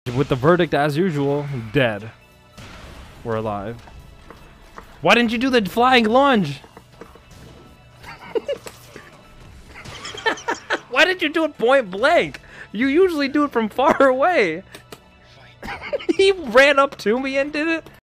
With the verdict as usual, dead. We're alive. Why didn't you do the flying lunge? Why did you do it point blank? You usually do it from far away. He ran up to me and did it.